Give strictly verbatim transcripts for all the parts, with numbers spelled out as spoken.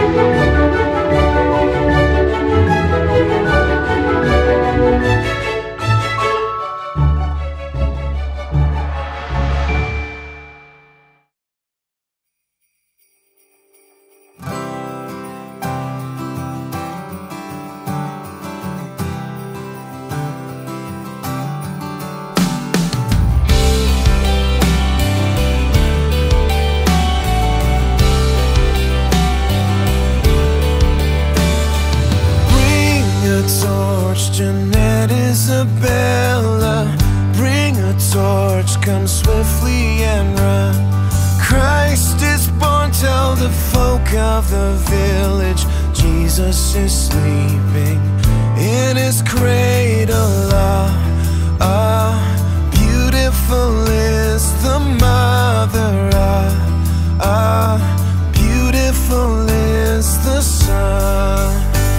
Jeanette, Isabella, bring a torch, come swiftly and run. Christ is born, tell the folk of the village. Jesus is sleeping in his cradle. Ah, ah, beautiful is the mother. Ah, ah, beautiful is the son.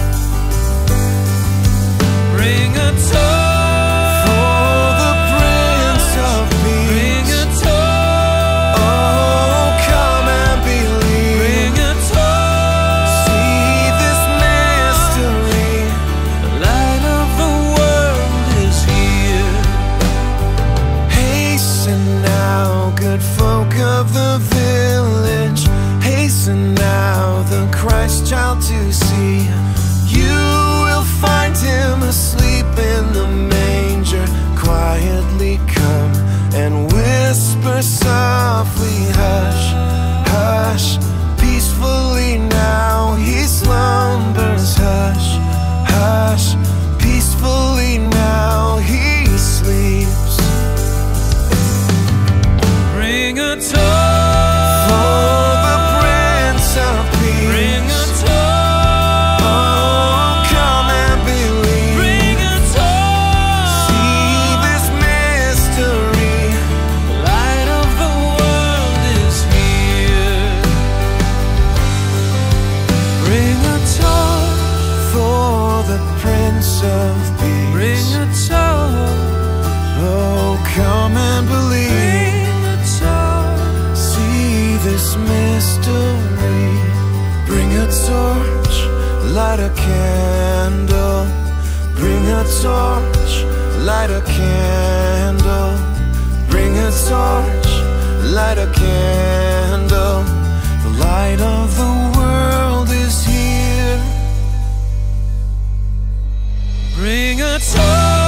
Bring a torch for the Prince of Peace. Bring a torch. Oh, come and believe. Bring a torch. See this mystery. The light of the world is here. Hasten now, good folk of the village. Hasten now, the Christ child to see. You will find him asleep in the manger. Quietly come and whisper softly, hush, hush. Peacefully now he slumbers, hush, hush. Peacefully now he sleeps. Bring a torch for the Prince of Peace. Bring a of peace. Bring a torch. Oh, come and believe. Bring a torch. See this mystery. Bring a torch, light a candle. Bring a torch, light a candle. Bring a torch, light a candle. The light of the world is here. Bring a torch.